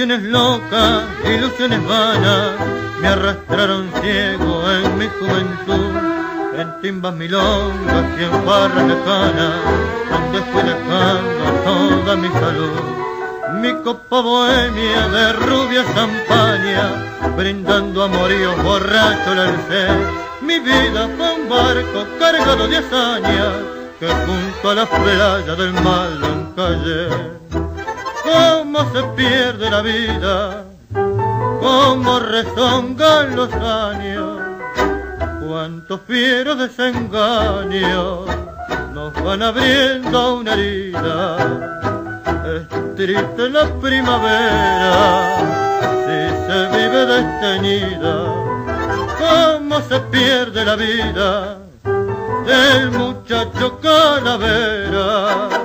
Pasiones locas, ilusiones vanas, me arrastraron ciego en mi juventud, en timbas milongas y en farras lejanas, donde fui dejando toda mi salud. Mi copa bohemia de rubia champaña, brindando amoríos borracho la alcé. Mi vida fue un barco cargado de hazañas, que junto a la playa del mal lo encallé. Cómo se pierde la vida, cómo rezongan los años, cuántos fieros desengaños nos van abriendo una herida. Es triste la primavera si se vive desteñida. Cómo se pierde la vida del muchacho calavera.